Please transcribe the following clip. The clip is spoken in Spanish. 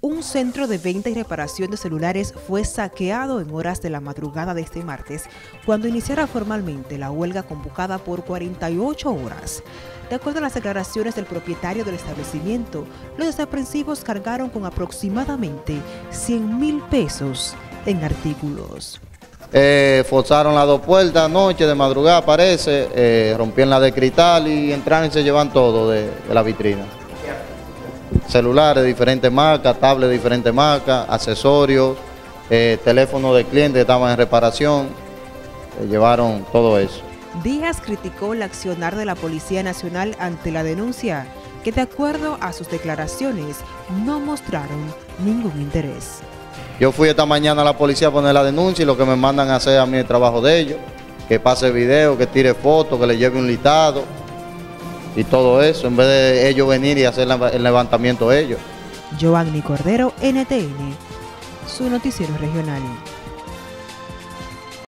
Un centro de venta y reparación de celulares fue saqueado en horas de la madrugada de este martes, cuando iniciara formalmente la huelga convocada por 48 horas. De acuerdo a las declaraciones del propietario del establecimiento, los desaprensivos cargaron con aproximadamente 100,000 pesos en artículos. Forzaron las dos puertas anoche de madrugada, parece, rompieron la de cristal y entraron y se llevan todo de la vitrina. Celulares de diferentes marcas, tablets de diferentes marcas, accesorios, teléfonos de clientes que estaban en reparación, llevaron todo eso. Díaz criticó el accionar de la Policía Nacional ante la denuncia, que de acuerdo a sus declaraciones no mostraron ningún interés. Yo fui esta mañana a la policía a poner la denuncia y lo que me mandan a hacer a mí el trabajo de ellos, que pase video, que tire fotos, que le lleve un listado y todo eso, en vez de ellos venir y hacer el levantamiento ellos. Joanny Cordero, NTN, su noticiero regional.